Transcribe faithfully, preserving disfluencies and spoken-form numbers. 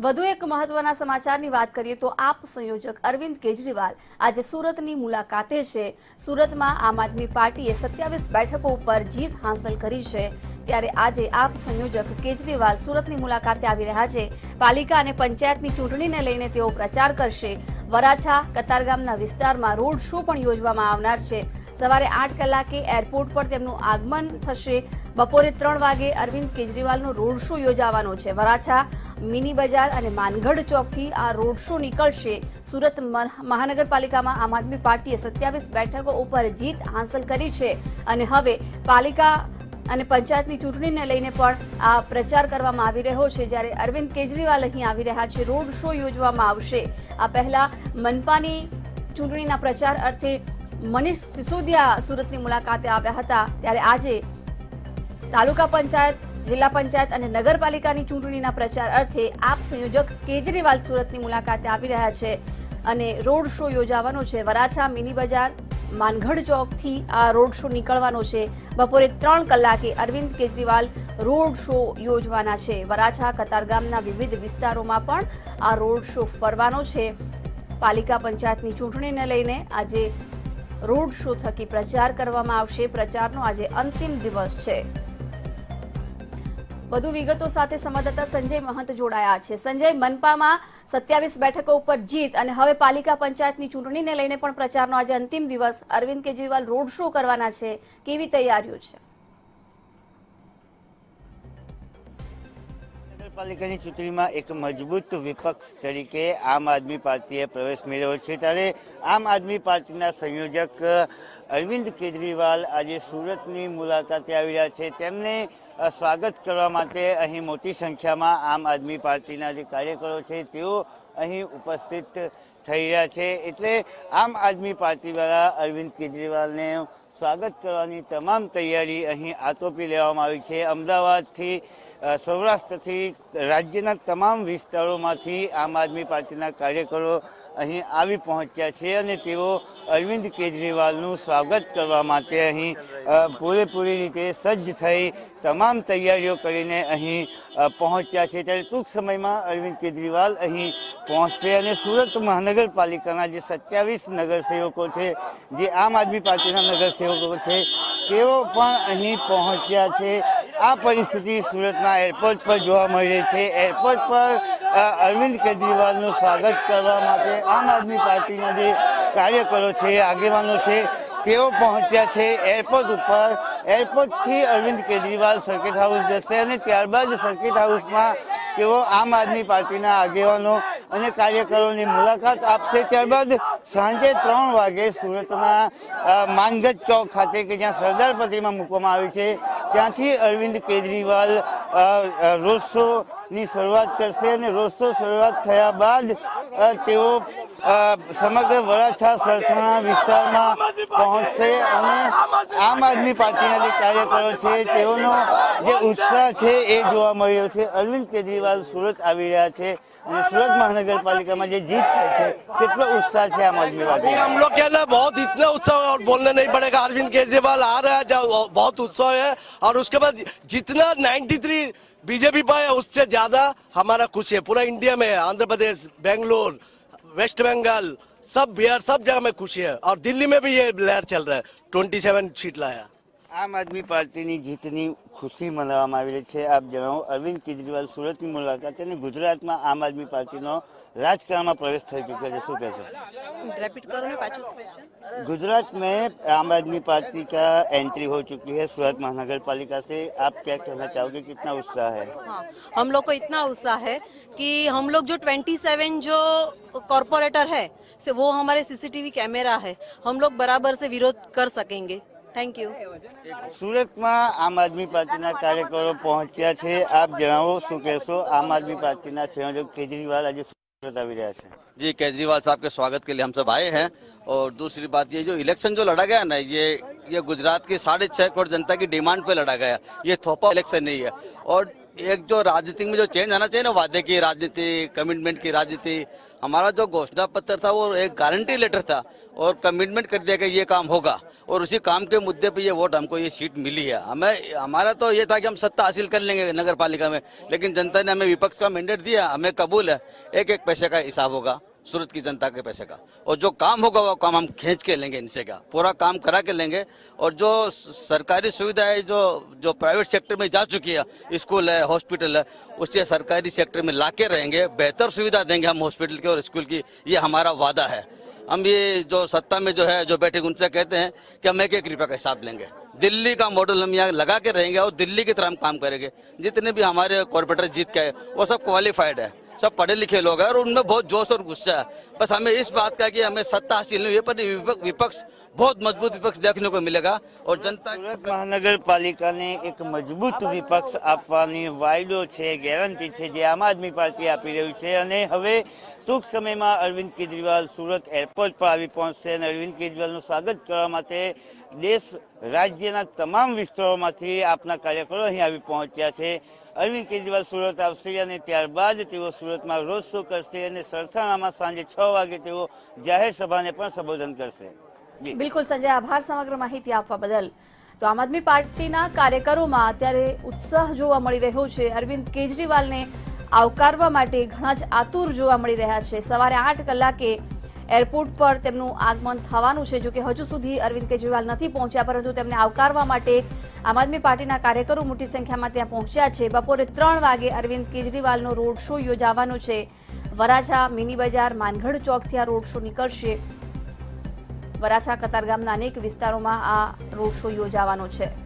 વધુ એક મહત્વના સમાચારની વાત કરીએ તો આપ સંયોજક અરવિંદ કેજરીવાલ આજે સુરતની મુલાકાતે છે। સુરતમાં આમ આદમી પાર્ટીએ સત્યાવીસ બેઠકો ઉપર જીત હાંસલ કરી છે, ત્યારે આજે આપ સંયોજક કેજરીવાલ સુરતની મુલાકાતે આવી રહ્યા છે। પાલિકા અને પંચાયતની ચૂંટણીને લઈને તેઓ પ્રચાર કરશે। વરાછા કતારગામના વિસ્તારમાં રોડ શો પણ યોજવામાં આવનાર છે। સવારે આઠ કલાકે એરપોર્ટ પર તેમનું આગમન થશે। બપોરે ત્રણ વાગે અરવિંદ કેજરીવાલનો રોડ શો યોજાવાનો છે। વરાછા મિની બજાર અને માનગઢ ચોકથી આ રોડ શો નીકળશે। સુરત મહાનગરપાલિકામાં આમ આદમી પાર્ટીએ સત્યાવીસ બેઠકો ઉપર જીત હાંસલ કરી છે અને હવે પાલિકા અને પંચાયતની ચૂંટણીને લઈને પણ આ પ્રચાર કરવામાં આવી રહ્યો છે, જ્યારે અરવિંદ કેજરીવાલ અહીં આવી રહ્યા છે। રોડ શો યોજવામાં આવશે। આ પહેલા મનપાની ચૂંટણીના પ્રચાર અર્થે મનીષ સિસોદિયા સુરતની મુલાકાતે આવ્યા હતા, ત્યારે આજે તાલુકા પંચાયત, જિલ્લા પંચાયત અને નગરપાલિકાની ચૂંટણીના પ્રચાર અર્થે આપ સંયોજક કેજરીવાલ સુરતની મુલાકાતે આવી રહ્યા છે અને રોડ શો યોજાવાનો છે। વરાછા મિની બજાર માનગઢ ચોકથી આ રોડ શો નીકળવાનો છે। બપોરે ત્રણ કલાકે અરવિંદ કેજરીવાલ રોડ શો યોજવાના છે। વરાછા કતારગામના વિવિધ વિસ્તારોમાં પણ આ રોડ શો ફરવાનો છે। પાલિકા પંચાયતની ચૂંટણીને લઈને આજે રોડ શો થકી પ્રચાર કરવામાં આવશે। પ્રચારનો આજે અંતિમ દિવસ છે। વધુ વિગતો સાથે સંવાદદાતા સંજય મહંત જોડાયા છે। સંજય, મનપામાં સત્યાવીસ બેઠકો ઉપર જીત અને હવે પાલિકા પંચાયતની ચૂંટણીને લઈને પણ પ્રચારનો આજે અંતિમ દિવસ, અરવિંદ કેજરીવાલ રોડ શો કરવાના છે, કેવી તૈયારીઓ છે? નગરપાલિકાની ચૂંટણીમાં એક મજબૂત વિપક્ષ તરીકે આમ આદમી પાર્ટીએ પ્રવેશ મેળવ્યો છે, ત્યારે આમ આદમી પાર્ટીના સંયોજક અરવિંદ કેજરીવાલ આજે સુરતની મુલાકાતે આવી રહ્યા છે। તેમને સ્વાગત કરવા માટે અહીં મોટી સંખ્યામાં આમ આદમી પાર્ટીના જે કાર્યકરો છે તેઓ અહીં ઉપસ્થિત થઈ રહ્યા છે। એટલે આમ આદમી પાર્ટી દ્વારા અરવિંદ કેજરીવાલને સ્વાગત કરવાની તમામ તૈયારી અહીં આટોપી લેવામાં આવી છે। અમદાવાદથી, સૌરાષ્ટ્રથી, રાજ્યના તમામ વિસ્તારોમાંથી આમ આદમી પાર્ટીના કાર્યકરો અહીં આવી પહોંચ્યા છે અને તેઓ અરવિંદ કેજરીવાલનું સ્વાગત કરવા માટે અહીં પૂરેપૂરી રીતે સજ્જ થઈ તમામ તૈયારીઓ કરીને અહીં પહોંચ્યા છે। ત્યારે ટૂંક સમયમાં અરવિંદ કેજરીવાલ અહીં પહોંચશે અને સુરત મહાનગરપાલિકાના જે સત્યાવીસ નગરસેવકો છે, જે આમ આદમી પાર્ટીના નગરસેવકો છે, તેઓ પણ અહીં પહોંચ્યા છે। આ પરિસ્થિતિ સુરતના એરપોર્ટ પર જોવા મળી રહી છે। એરપોર્ટ પર અરવિંદ કેજરીવાલનું સ્વાગત કરવા માટે આમ આદમી પાર્ટીના જે કાર્યકરો છે, આગેવાનો છે, તેઓ પહોંચ્યા છે એરપોર્ટ ઉપર। એરપોર્ટથી અરવિંદ કેજરીવાલ સર્કિટ હાઉસ જશે અને ત્યારબાદ સર્કિટ હાઉસમાં તેઓ આમ આદમી પાર્ટીના આગેવાનો અને કાર્યકરોની મુલાકાત આપશે। ત્યારબાદ સાંજે ત્રણ વાગે સુરતના માનગઢ ચોક ખાતે, કે જ્યાં સરદાર પ્રતિમા મૂકવામાં આવી છે, ત્યાંથી અરવિંદ કેજરીવાલ રોડ શોની શરૂઆત કરશે અને રોડ શો શરૂઆત થયા બાદ તેઓ સમગ્ર વરાછા સરથાણા વિસ્તારમાં પહોંચશે અને આમ આદમી પાર્ટીના જે કાર્યકરો છે તેઓનો જે ઉત્સાહ છે એ જોવા મળ્યો છે। અરવિંદ કેજરીવાલ સુરત આવી રહ્યા છે અને સુરત महानगरपालिका में जो जीत है कितना उत्साह है आम आदमी पार्टी? हम लोग के ना बहुत इतना उत्साह है और बोलने नहीं पड़ेगा। अरविंद केजरीवाल आ रहा है, बहुत उत्साह है और उसके बाद जितना तिरानवे बीजेपी पाए उससे ज्यादा हमारा खुशी है। पूरा इंडिया में, आंध्र प्रदेश, बेंगलोर, वेस्ट बंगाल, सब बिहार, सब जगह में खुशी है और दिल्ली में भी ये लहर चल रहा है। सत्ताईस सीट लाया। आम आदमी पार्टी जीतनी खुशी मनावવામાં આવી રહી છે। આપ જણાવો, અરવિંદ કેજરીવાલ સુરતની મુલાકાત અને ગુજરાતમાં આમ આદમી પાર્ટીનો રાજકારણમાં પ્રવેશ થઈ ચૂક્યો છે, શું કહેશો? रिपीट करो ना पाँचों क्वेश्चन। गुजरात में आम आदमी पार्टी का एंट्री हो चुकी है सूरत महानगर पालिका से, आप क्या कहना चाहोगे, कितना उत्साह है? हाँ, हम लोग को इतना उत्साह है कि हम लोग जो सत्ताईस जो कॉरपोरेटर है से वो हमारे सीसीटीवी कैमरा है, हम लोग बराबर से विरोध कर सकेंगे। Thank you. सूरत में आम आदमी पार्टी कार्यकरो पहुंचा है, आप जણાવો શું કહેશો? आम आदमी पार्टी संयोजक केजरीवाल आज सूरत आ रहा है। जी, केजरीवाल साहब के स्वागत के लिए हम सब आए हैं। और दूसरी बात, ये जो इलेक्शन जो लड़ा गया ना, ये ये गुजरात की साढ़े छह करोड़ जनता की डिमांड पे लड़ा गया, ये थोपा इलेक्शन नहीं है। और एक जो राजनीति में जो चेंज आना चाहिए ना, वादे की राजनीति, कमिटमेंट की राजनीति, हमारा जो घोषणा पत्र था वो एक गारंटी लेटर था और कमिटमेंट कर दिया कि ये काम होगा और उसी काम के मुद्दे पे ये वोट हमको ये सीट मिली है। हमें हमारा तो ये था कि हम सत्ता हासिल कर लेंगे नगर पालिका में, लेकिन जनता ने हमें विपक्ष का मैंडेट दिया, हमें कबूल है, एक एक पैसे का हिसाब होगा सूरत की जनता के पैसे का, और जो काम होगा वो काम हम खींच के लेंगे, इनसे क्या पूरा काम करा के लेंगे। और जो सरकारी सुविधाएं जो जो प्राइवेट सेक्टर में जा चुकी है, स्कूल है, हॉस्पिटल है, उससे सरकारी सेक्टर में लाके रहेंगे, बेहतर सुविधा देंगे हम हॉस्पिटल की और स्कूल की, ये हमारा वादा है। हम ये जो सत्ता में जो है जो बैठे उनसे कहते हैं कि हम एक एक रुपये का हिसाब लेंगे, दिल्ली का मॉडल हम यहाँ लगा के रहेंगे और दिल्ली की तरह हम काम करेंगे। जितने भी हमारे कॉर्पोरेटर जीत के आए वो सब क्वालिफाइड है, सब पढ़े लिखे लोग हैं और उनमें बहुत जोश और गुस्सा है। बस हमें इस बात का कि हमें सत्ता हासिल नहीं हुई, पर विपक्ष बहुत मजबूत विपक्ष देखने को मिलेगा और जनता સુરત મહાનગરપાલિકાને એક મજબૂત વિપક્ષ આપવાની વાયદો છે, ગેરંટી છે જે આમ આદમી પાર્ટી આપી રહ્યું છે અને હવે ટૂંક સમયમાં અરવિંદ કેજરીવાલ સુરત એરપોર્ટ પર આવી પહોંચશે અને અરવિંદ કેજરીવાલનું સ્વાગત કરવા માટે દેશ રાજ્યના તમામ વિસ્તારોમાંથી આપના કાર્યકરો અહીં આવી પહોંચ્યા છે। અરવિંદ કેજરીવાલ સુરત આવશે અને ત્યારબાદ તેઓ સુરતમાં રોડ શો કરશે અને સરથાણામાં સાંજે છ વાગે તેઓ જાહેર સભાને પણ સંબોધન કરશે। બિલકુલ સંજય, આભાર સમગ્ર માહિતી આપવા બદલ। તો આમ આદમી પાર્ટીના કાર્યકરોમાં અત્યારે ઉત્સાહ જોવા મળી રહ્યો છે। અરવિંદ કેજરીવાલને આવકારવા માટે ઘણા જ આતુર જોવા મળી રહ્યા છે। સવારે આઠ કલાકે એરપોર્ટ પર તેમનું આગમન થવાનું છે। જો કે હજુ સુધી અરવિંદ કેજરીવાલ નથી પહોંચ્યા, પરંતુ તેમને આવકારવા માટે આમ આદમી પાર્ટીના કાર્યકરો મોટી સંખ્યામાં ત્યાં પહોંચ્યા છે। બપોરે ત્રણ વાગે અરવિંદ કેજરીવાલનો રોડ શો યોજાવાનો છે। વરાછા, મિની બજાર, માનગઢ ચોકથી આ રોડ શો નીકળશે। વરાછા, કતારગામના અનેક વિસ્તારોમાં આ રોડ શો યોજાવાનો છે।